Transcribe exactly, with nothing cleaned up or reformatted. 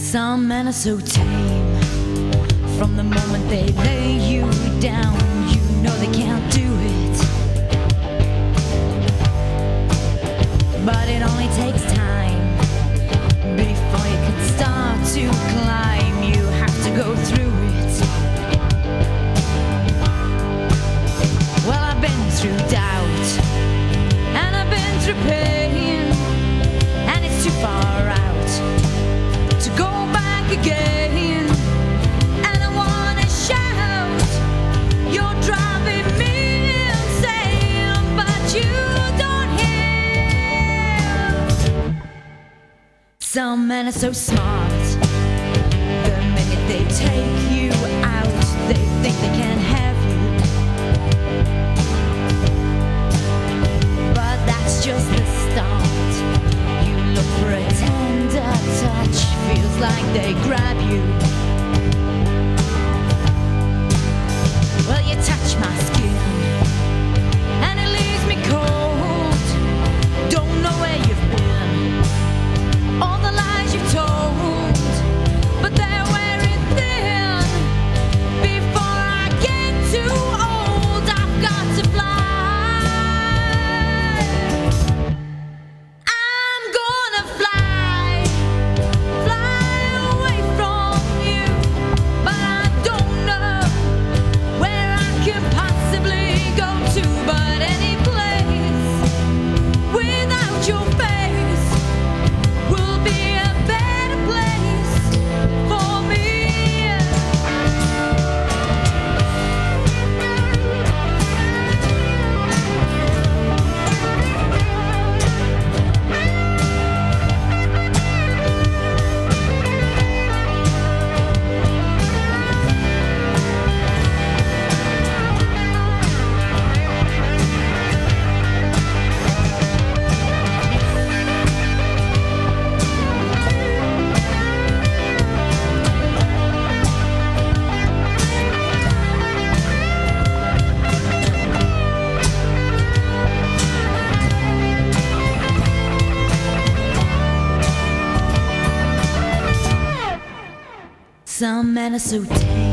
Some men are so tame. From the moment they lay you down, you know they can't do it. But it only takes time before you can start to climb. You have to go through it. Well, I've been through doubt, and I've been through pain, and it's too far out to go back again. And I wanna shout, you're driving me insane, but you don't hear. Some men are so smart, the minute they take you out, they think they can have you. But that's just the start. You look for a tender touch, feels like they grab you. Well, you touch my skin, and it leaves me cold. Don't know where you've been, all the lies you've told, but they're wearing thin. Before I get too old, I've got to fly. I'm gonna fly, fly away from you, but I don't know where I can possibly go to. But any place without your face will be a better place for me. Some men are so tame.